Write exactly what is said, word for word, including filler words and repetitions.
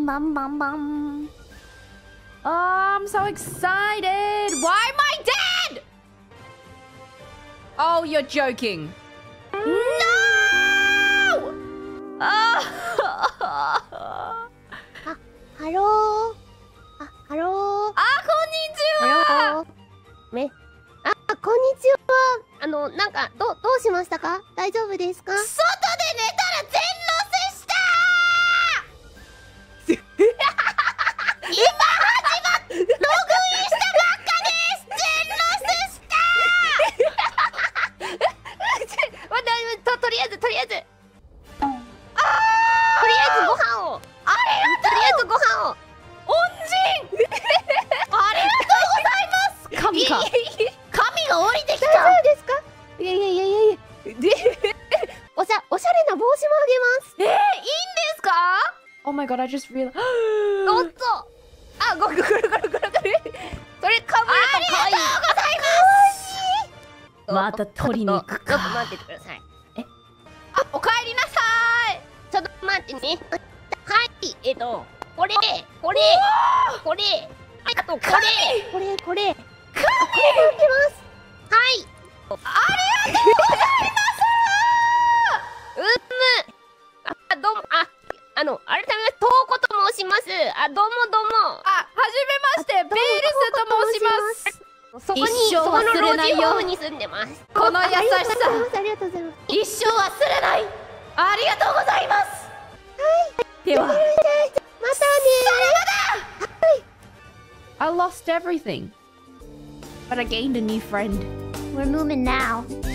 bum, bum, bum. Oh, I'm so excited! Why am I dead? Oh, you're joking. No! Oh. あ、ハロー。あ、ハロー。 あ、こんにちは。 ハロー。め、あ、こんにちは。あの、なんか、ど、どうしましたか？大丈夫ですか？ 外で寝たら全裸せしたー今始まっログインしたばっかです全裸せしたー待って、と、とりあえず、とりあえず。 あーとりあえずご飯を。 ありがとうとりあえずご飯を。 恩人ありがとうございます神か神が降りてきた大丈夫ですか？いやいやいやいやいや。おしゃ、おしゃれな帽子もあげます。 えー、いいんですか Oh my god, I just realized おっと。あ、ごめんごめんごめんごめんごめん。それかぶると可愛い。 ありがとうございますまた取りに行くかちょっと待っててください。 あ、おかえりなさいちょっと待ってね。はい、えっと、これ、これ、これ、あとこれ、これ、これ、これ、これ待ってます。はい。 ありがとうございうむ。あ、どうも、あ、あの、改めまして、トウコと申します。あ、どうもどうも。 あ、はじめまして、ベールスと申しますそこに、 一生そこの老忘れないよ人ホームに住んでます。 この優しさありがとうございます。ありがとうございます。 一生忘れないありがとうございますはいではまたねー。 I lost everything but I gained a new friend We're moving now.